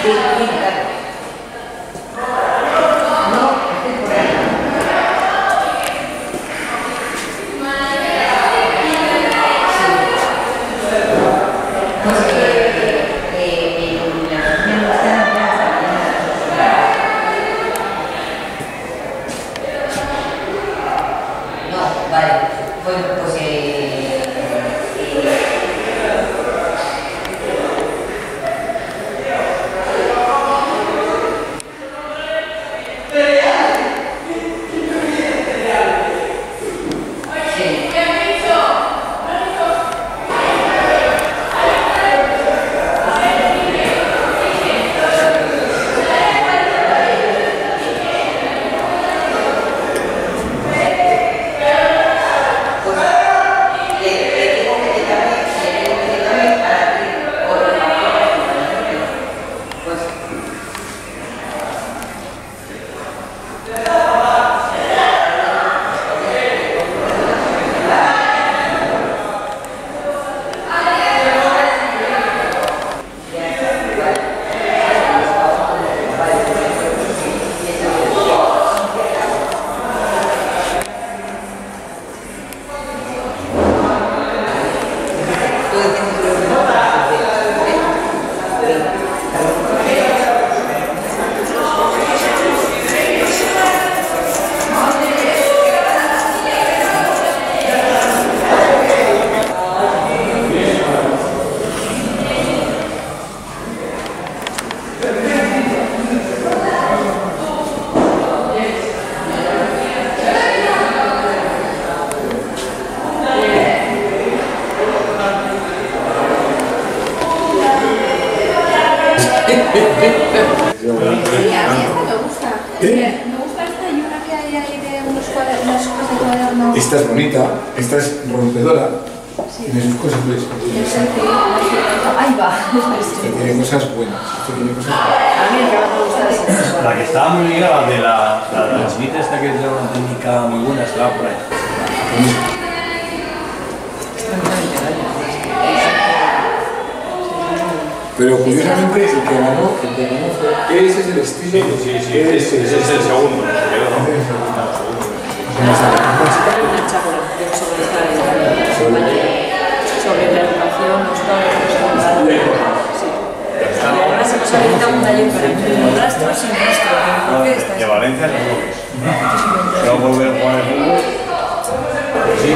Sí, a mí esta me gusta. Me gusta esta y una que hay ahí de unas cosas de cuaderno. Esta es bonita, esta es rompedora. Sí. Tiene sus cosas buenas. Ahí va. Esta tiene cosas buenas. Esta tiene cosas buenas. A mí el que más me gusta es esta. La que estaba muy bien, la de la chinita esta que es de una técnica muy buena, estaba por ahí. Pero curiosamente el que ganó fue... Ese es el estilo. Sí, ese es el segundo. Sobre la educación, los padres, además se nos habilita un taller para rastros sin rastro. De Valencia es no volver a jugar el fútbol. Sí,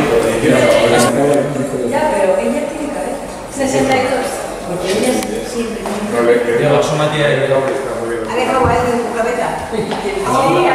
ya, pero ella tiene cabeza. 62. Porque ella siempre. Yo, Somatia, ¿Ha dejado a él en tu cabeza? Sí,